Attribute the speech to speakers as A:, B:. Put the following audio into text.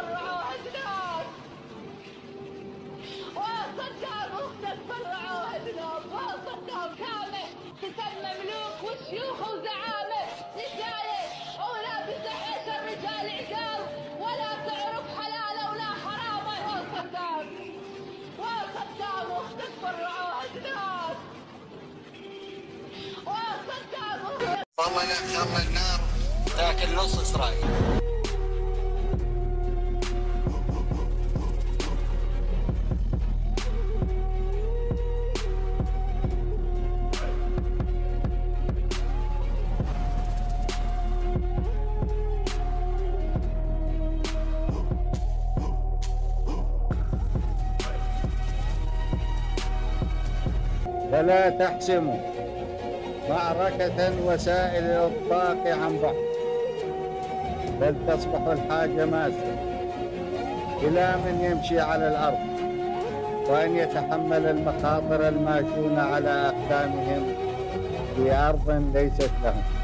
A: فرعوها جنود، وصدام اختك فرعوها جنود، وصدام كامل تسمى ملوك وشيوخ وزعامه، نساية ولابس حيش الرجال عقال، ولا تعرف حلاله ولا حرامه. وصدام اختك فرعوها جنود، وصدام اختك
B: والله لا تخلى النار تاكل نص اسرائيل.
C: فلا تحسموا معركة وسائل الإطلاق عن بعد، بل تصبح الحاجة ماسة إلى من يمشي على الأرض، وأن يتحمل المخاطر الماشونة على أقدامهم في أرض ليست لهم.